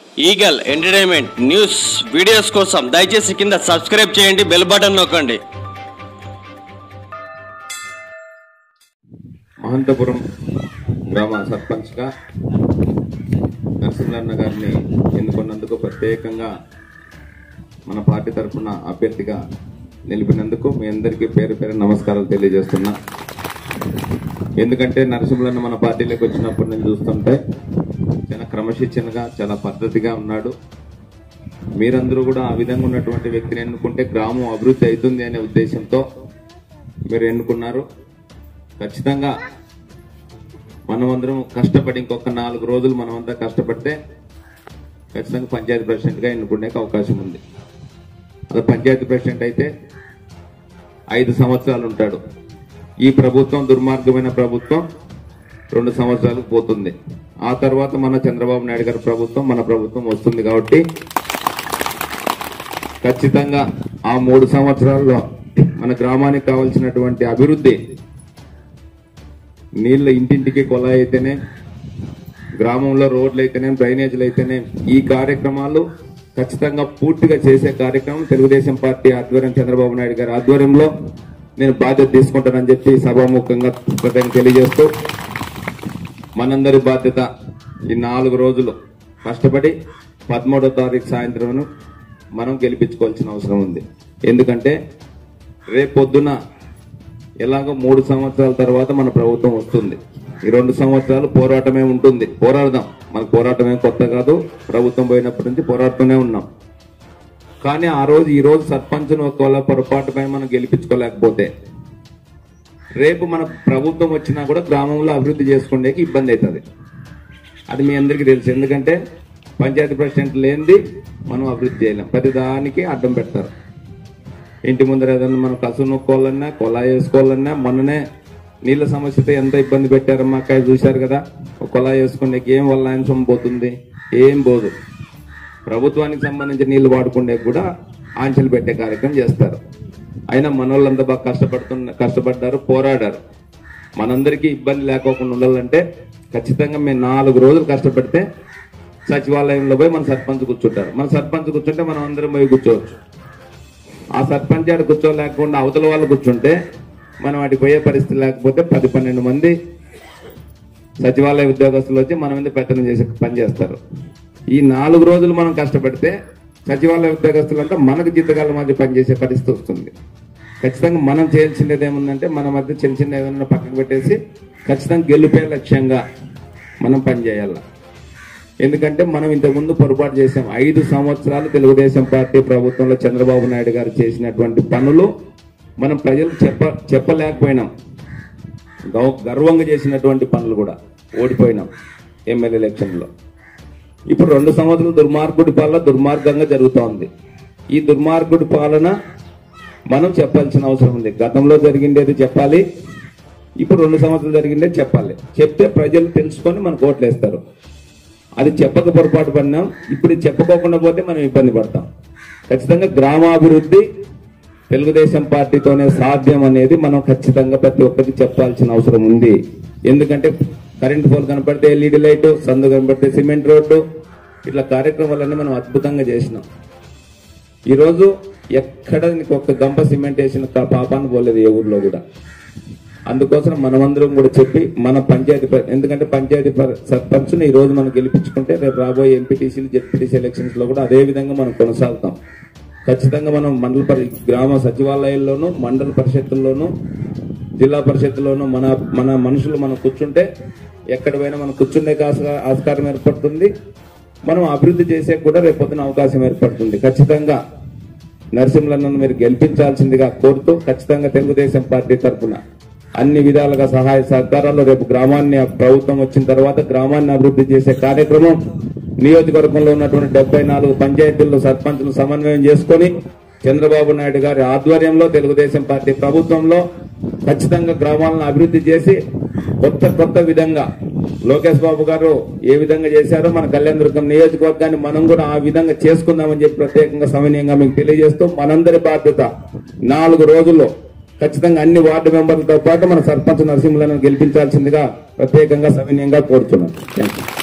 Eagle entertainment news videos కోసం దయచేసి కింద సబ్స్క్రైబ్ చేయండి, బెల్ బటన్ నొక్కండి. మహంతపురం గ్రామ సర్పంచ్గా నరసింహన్న గారిని ఎన్నుకున్నందుకు ప్రత్యేకంగా మన పార్టీ తరఫున అభ్యర్థిగా నిలిపినందుకు మీ అందరికీ పేరు పేరు నమస్కారాలు తెలియజేస్తున్నా. ఎందుకంటే నరసింహన్న మన పార్టీలోకి వచ్చినప్పటి నుంచి చూస్తుంటే చాలా క్రమశిక్షణగా చాలా పద్ధతిగా ఉన్నాడు. మీరందరూ కూడా ఆ విధంగా ఉన్నటువంటి వ్యక్తిని ఎన్నుకుంటే గ్రామం అభివృద్ధి అవుతుంది అనే ఉద్దేశంతో మీరు ఎన్నుకున్నారు. ఖచ్చితంగా మనమందరం కష్టపడి ఇంకొక 4 రోజులు మనమంతా కష్టపడితే ఖచ్చితంగా పంచాయతీ ప్రెసిడెంట్గా ఎన్నుకునే అవకాశం ఉంది. అది పంచాయతీ ప్రెసిడెంట్ అయితే 5 సంవత్సరాలు ఉంటాడు. ఈ ప్రభుత్వం దుర్మార్గమైన ప్రభుత్వం 2 సంవత్సరాలకు పోతుంది. ఆ తర్వాత మన చంద్రబాబు నాయుడు గారి ప్రభుత్వం మన ప్రభుత్వం వస్తుంది. కాబట్టి ఖచ్చితంగా ఆ 3 సంవత్సరాల్లో మన గ్రామానికి కావాల్సినటువంటి అభివృద్ధి, నీళ్లు ఇంటింటికి కొలాయి అయితేనే, గ్రామంలో రోడ్లు అయితేనే, డ్రైనేజీలు అయితేనే, ఈ కార్యక్రమాలు ఖచ్చితంగా పూర్తిగా చేసే కార్యక్రమం తెలుగుదేశం పార్టీ ఆధ్వర్యం, చంద్రబాబు నాయుడు గారి ఆధ్వర్యంలో నేను బాధ్యత తీసుకుంటానని చెప్పి సభాముఖంగా తెలియజేస్తూ, మనందరి బాధ్యత ఈ 4 రోజులు కష్టపడి 13వ తారీఖు సాయంత్రం మనం గెలిపించుకోవాల్సిన అవసరం ఉంది. ఎందుకంటే రేపు పొద్దున ఎలాగో 3 సంవత్సరాల తర్వాత మన ప్రభుత్వం వస్తుంది. ఈ 2 సంవత్సరాలు పోరాటమే ఉంటుంది. పోరాడదాం. మన పోరాటమే కొత్త కాదు. ప్రభుత్వం పోయినప్పటి నుంచి పోరాడుతూనే ఉన్నాం. కానీ ఈ రోజు సర్పంచ్ను ఒకవేళ పొరపాటుపై మనం గెలిపించుకోలేకపోతే రేపు మన ప్రభుత్వం వచ్చినా కూడా గ్రామంలో అభివృద్ధి చేసుకునేకి ఇబ్బంది అవుతుంది. అది మీ అందరికీ తెలుసు. ఎందుకంటే పంచాయతీ ప్రెసిడెంట్ లేనిది మనం అభివృద్ధి చేయలేం. ప్రతిదానికి అడ్డం పెడతారు. ఇంటి ముందర ఏదన్నా మనం కసు నొక్కోవాలన్నా, కొలాయి వేసుకోవాలన్నా, మొన్ననే నీళ్ల సమస్యతో ఎంత ఇబ్బంది పెట్టారమ్మా అక్క, చూశారు కదా. ఒక కొలాయి వేసుకునే ఏం వల్ల అంశం పోతుంది? ఏం పోదు. ప్రభుత్వానికి సంబంధించిన నీళ్లు వాడుకునే కూడా ఆంక్షలు పెట్టే కార్యక్రమం చేస్తారు. అయినా మనోళ్ళంతా బాగా కష్టపడ్డారు, పోరాడారు. మనందరికీ ఇబ్బంది లేకోకుండా ఉండాలంటే ఖచ్చితంగా మేము 4 రోజులు కష్టపడితే సచివాలయంలో పోయి మన సర్పంచ్ కూర్చుంటారు. మన సర్పంచ్ కూర్చుంటే మనం అందరం పోయి కూర్చోవచ్చు. ఆ సర్పంచ్ ఆడ కూర్చోలేకుండా అవతల వాళ్ళు కూర్చుంటే మనం వాటికి పోయే పరిస్థితి లేకపోతే 10-12 మంది సచివాలయ ఉద్యోగస్తులు వచ్చి మన మీద పెత్తనం చేసే పని చేస్తారు. ఈ 4 రోజులు మనం కష్టపడితే సచివాలయ ఉద్యోగస్తులంతా మనకు జీతకాల మధ్య పనిచేసే పరిస్థితి వస్తుంది. ఖచ్చితంగా మనం చేయాల్సింది ఏముందంటే మన మధ్య చిన్న చిన్న ఏదైనా పక్కకు పెట్టేసి ఖచ్చితంగా గెలిపే లక్ష్యంగా మనం పనిచేయాలి. ఎందుకంటే మనం ఇంతకుముందు పొరపాటు చేసాం. 5 సంవత్సరాలు తెలుగుదేశం పార్టీ ప్రభుత్వంలో చంద్రబాబు నాయుడు గారు చేసినటువంటి పనులు మనం ప్రజలకు చెప్పలేకపోయినాం. గర్వంగా చేసినటువంటి పనులు కూడా ఓడిపోయినాం ఎమ్మెల్యే ఎలక్షన్లో. ఇప్పుడు 2 సంవత్సరాలు దుర్మార్గుడి పాలన దుర్మార్గంగా జరుగుతోంది. ఈ దుర్మార్గుడి పాలన మనం చెప్పాల్సిన అవసరం ఉంది. గతంలో జరిగిండేది చెప్పాలి, ఇప్పుడు 2 సంవత్సరాలు జరిగిండేది చెప్పాలి. చెప్తే ప్రజలు తెలుసుకొని మనకు ఓట్లు వేస్తారు. అది చెప్పక పొరపాటు పడినాం. ఇప్పుడు చెప్పుకోకుండా పోతే మనం ఇబ్బంది పడతాం. ఖచ్చితంగా గ్రామాభివృద్ధి తెలుగుదేశం పార్టీతోనే సాధ్యం అనేది మనం ఖచ్చితంగా ప్రతి ఒక్కరికి చెప్పాల్సిన అవసరం ఉంది. ఎందుకంటే కరెంటు పోల్ కనపడితే ఎల్ఈడి లైట్, సందు కనపడితే సిమెంట్ రోడ్డు, ఇట్లా కార్యక్రమాలన్నీ మనం అద్భుతంగా చేసినాం. ఈరోజు ఎక్కడ నీకు ఒక్క గంప సిమెంట్ వేసిన పాపాన్ని పోలేదు ఏ ఊర్లో కూడా. అందుకోసం మనమందరం కూడా చెప్పి మన పంచాయతీ, ఎందుకంటే పంచాయతీ సర్పంచ్ను ఈ రోజు మనం గెలిపించుకుంటే రేపు రాబోయే ఎంపీటీసీలు, జెడ్పీటీసీ ఎలక్షన్స్ లో కూడా అదే విధంగా మనం కొనసాగుతాం. ఖచ్చితంగా మనం గ్రామ సచివాలయాల్లోనూ, మండల పరిషత్తుల్లోనూ, జిల్లా పరిషత్తుల్లోనూ మన మనుషులు మనం కూర్చుంటే ఎక్కడ పోయినా మనం కూర్చుండే ఆస్కారం ఏర్పడుతుంది. మనం అభివృద్ధి చేసే కూడా రేపొద్దున అవకాశం ఏర్పడుతుంది. ఖచ్చితంగా నరసింహన్నను మీరు గెలిపించాల్సిందిగా కోరుతూ ఖచ్చితంగా తెలుగుదేశం పార్టీ తరఫున అన్ని విధాలుగా సహాయ సహకారాలు రేపు గ్రామాన్ని ప్రభుత్వం వచ్చిన తర్వాత గ్రామాన్ని అభివృద్ధి చేసే కార్యక్రమం నియోజకవర్గంలో ఉన్నటువంటి 74 పంచాయతీల్లో సర్పంచ్లు సమన్వయం చేసుకుని చంద్రబాబు నాయుడు గారి ఆధ్వర్యంలో తెలుగుదేశం పార్టీ ప్రభుత్వంలో ఖచ్చితంగా గ్రామాలను అభివృద్ధి చేసి కొత్త విధంగా లోకేష్ బాబు గారు ఏ విధంగా చేశారో మన కళ్యాణదుర్గం నియోజకవర్గాన్ని మనం కూడా ఆ విధంగా చేసుకుందామని చెప్పి ప్రత్యేకంగా సమన్వయంగా మీకు తెలియజేస్తూ మనందరి బాధ్యత 4 రోజుల్లో ఖచ్చితంగా అన్ని వార్డు మెంబర్లతో పాటు మన సర్పంచ్ నరసింహులను గెలిపించాల్సిందిగా ప్రత్యేకంగా సమన్వయంగా కోరుతున్నాను. థాంక్యూ.